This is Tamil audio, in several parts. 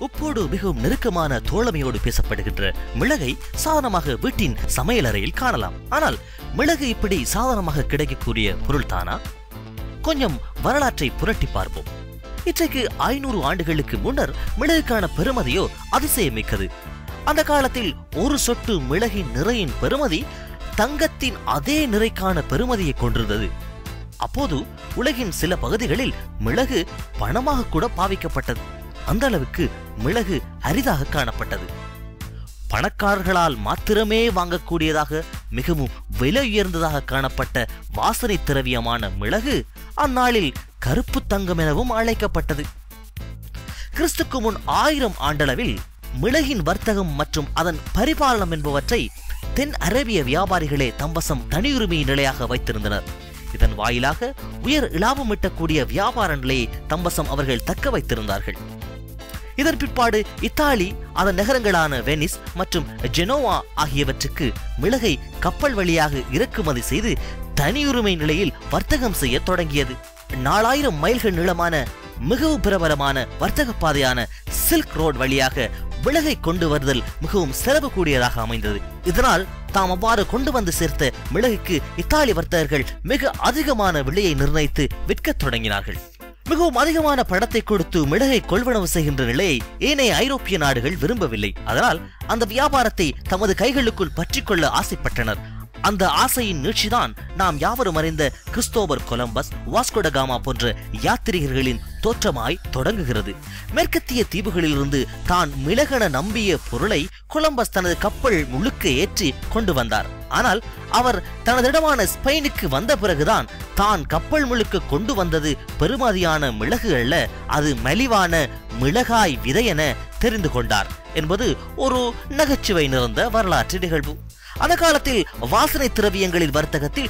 உப்போடு மிகவும் நெருக்கமான தோழமையோடு பேசப்படுகின்ற மிளகை சாதாரணமாக வீட்டின் சமையலறையில் காணலாம். ஆனால் மிளகு இப்படி சாதாரணமாக கிடைக்கக்கூடிய பொருள் தானா? கொஞ்சம் வரலாற்றை புரட்டி பார்ப்போம். இன்றைக்கு 500 ஆண்டுகளுக்கு முன்னர் மிளகுக்கான பெறுமதியோ அதிசயமிக்கது. அந்த காலத்தில் ஒரு சொட்டு மிளகின் நிறையின் பெறுமதி தங்கத்தின் அதே நிறைக்கான பெறுமதியை கொண்டிருந்தது. அப்போது உலகின் சில பகுதிகளில் மிளகு பணமாக கூட பாவிக்கப்பட்டது. அந்த அளவுக்கு மிளகு அரிதாக காணப்பட்டது. பணக்காரர்களால் மாத்திரமே வாங்கக்கூடியதாக மிகவும் விலை உயர்ந்ததாக காணப்பட்ட வாசனை திரவியமான மிளகு அந்நாளில் கருப்பு தங்கம் எனவும் அழைக்கப்பட்டது. கிறிஸ்துக்கு முன் 1000 ஆண்டளவில் மிளகின் வர்த்தகம் மற்றும் அதன் பரிபாலனம் என்பவற்றை தென் அரேபிய வியாபாரிகளே தம்பசம் தனியுரிமையின் நிலையாக வைத்திருந்தனர். இதன் வாயிலாக உயர் இலாபம் ஈட்டக்கூடிய வியாபார நிலையை தம்பசம் அவர்கள் தக்க வைத்திருந்தார்கள். இதன் பிற்பாடு இத்தாலி அதன் நகரங்களான வெனிஸ் மற்றும் ஜெனோவா ஆகியவற்றுக்கு மிளகை கப்பல் வழியாக இறக்குமதி செய்து தனியுரிமை நிலையில் வர்த்தகம் செய்ய தொடங்கியது. 4000 மைல்கள் நீளமான மிகவும் பிரபலமான வர்த்தக பாதையான சில்க் ரோட் வழியாக மிளகை கொண்டு வருதல் மிகவும் செலவு கூடியதாக அமைந்தது. இதனால் தாம் அவ்வாறு கொண்டு வந்து சேர்த்த மிளகுக்கு இத்தாலி வர்த்தகர்கள் மிக அதிகமான விலையை நிர்ணயித்து விற்கத் தொடங்கினார்கள். மிகவும் அதிகமான பணத்தை கொடுத்து மிளகை கொள்வனவு செய்கின்ற நிலையை ஏனைய ஐரோப்பிய நாடுகள் விரும்பவில்லை. அதனால் அந்த வியாபாரத்தை தமது கைகளுக்குள் பற்றிக்கொள்ள ஆசைப்பட்டனர். அந்த ஆசையின் நீட்சிதான் நாம் யாவரும் அறிந்த கிறிஸ்தோபர் கொலம்பஸ், வாஸ்கோ ட காமா போன்ற யாத்திரிகர்களின் தோற்றமாய் தொடங்குகிறது. மேற்கத்திய தீவுகளிலிருந்து தான் மிளகென நம்பிய பொருளை கொலம்பஸ் தனது கப்பல் முழுக்க ஏற்றி கொண்டு வந்தார். ஆனால் அவர் தனதிடமான ஸ்பெயினுக்கு வந்த பிறகுதான் தான் கப்பல் முழுக்க கொண்டு வந்தது பெருமதியான மிளகு அல்ல, அது மலிவான மிளகாய் விதை என தெரிந்து கொண்டார் என்பது ஒரு நகைச்சுவை நிறைந்த வரலாற்று நிகழ்வு. அந்த காலத்தில் வாசனை திரவியங்களின் வர்த்தகத்தில்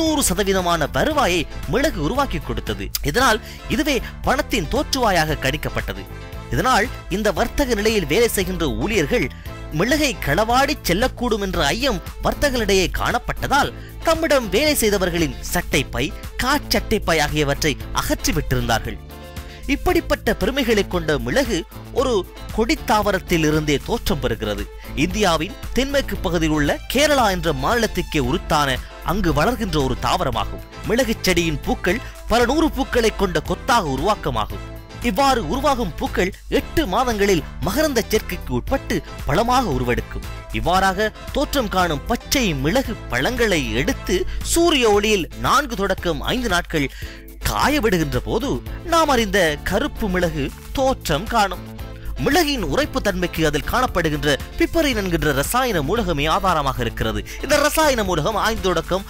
90% வருவாயை மிளகு உருவாக்கி கொடுத்தது. இதனால் இதுவே பணத்தின் தோற்றுவாயாக கணிக்கப்பட்டது. இதனால் இந்த வர்த்தக நிலையில் வேலை செய்கின்ற ஊழியர்கள் மிளகை களவாடி செல்லக்கூடும் என்ற ஐயம் வர்த்தகர்களிடையே காணப்பட்டதால் தம்மிடம் வேலை செய்தவர்களின் சட்டைப்பை, காற்சட்டைப்பை ஆகியவற்றை அகற்றிவிட்டிருந்தார்கள். இப்படிப்பட்ட பெருமைகளை கொண்ட மிளகு ஒரு கொடித்தாவரத்தில் இருந்தே தோற்றம் பெறுகிறது. இந்தியாவின் தென்மேற்கு பகுதியில் உள்ள கேரளா என்ற மாநிலத்துக்கே உருத்தான அங்கு வளர்கின்ற ஒரு தாவரமாகும். மிளகு செடியின் பூக்கள் பல 100 பூக்களை கொண்ட கொத்தாக உருவாக்கமாகும். இவ்வாறு உருவாகும் பூக்கள் 8 மாதங்களில் மகரந்த சேர்க்கைக்கு உட்பட்டு பழமாக உருவெடுக்கும். இவ்வாறாக தோற்றம் காணும் பச்சை மிளகு பழங்களை எடுத்து சூரிய ஒளியில் 4 தொடக்கம் 5 நாட்கள் காயவிடுகின்ற போது நாம் அறிந்த கருப்பு மிளகு தோற்றம் காணும். மிளகின் உரைப்பு தன்மைக்கு அதில் காணப்படுகின்ற பிப்பரின் என்கின்ற ரசாயன மூலகமே ஆதாரமாக இருக்கிறது. இந்த ரசாயன மூலகம் 5 தொடக்கம்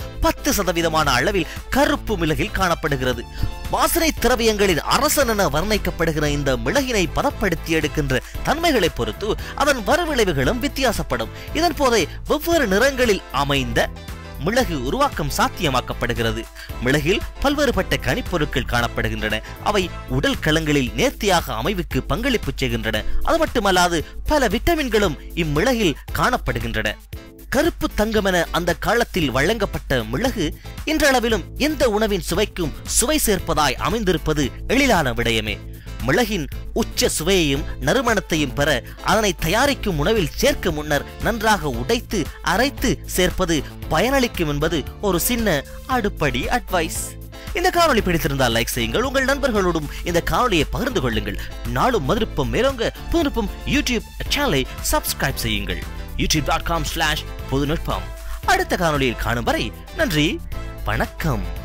10% அளவில் கருப்பு மிளகில் காணப்படுகிறது. வாசனை திரவியங்களின் அரசன் என வர்ணிக்கப்படுகிற இந்த மிளகினை பதப்படுத்தி எடுக்கின்ற தன்மைகளை பொறுத்து அதன் வரவிளைவுகளும் வித்தியாசப்படும். இதன் போதே வெவ்வேறு நிறங்களில் அமைந்த மிளகு உருவாக்கம் சாத்தியமாக்கப்படுகிறது. மிளகில் பல்வேறுபட்ட கனிப்பொருட்கள் காணப்படுகின்றன. அவை உடல் களங்களில் நேர்த்தியாக அமைவுக்கு பங்களிப்பு செய்கின்றன. அது மட்டுமல்லாது பல விட்டமின்களும் இம்மிளகில் காணப்படுகின்றன. கருப்பு தங்கம் என அந்த காலத்தில் வழங்கப்பட்ட மிளகு இன்றளவிலும் எந்த உணவின் சுவைக்கும் சுவை சேர்ப்பதாய் அமைந்திருப்பது எளிதான விடயமே. மிளகின் உச்ச சுவையையும் நறுமணத்தையும் பெற அதனை தயாரிக்கும் உணவில் சேர்க்க முன்னர் நன்றாக உடைத்து அரைத்து சேர்ப்பது பயனளிக்கும் என்பது ஒரு சின்ன அடுப்படி அட்வைஸ். இந்த காணொளி பிடித்திருந்தால் லைக் செய்யுங்கள். உங்கள் நண்பர்களோடும் இந்த காணொளியை பகிர்ந்து கொள்ளுங்கள். நாளும் மதுரப்பம் மேலோங்க புதுநுட்பம் யூடியூப் சேனலை சப்ஸ்கிரைப் செய்யுங்கள். youtube.com/புதுநுட்பம். அடுத்த காணொளியில் காணும் வரை நன்றி, வணக்கம்.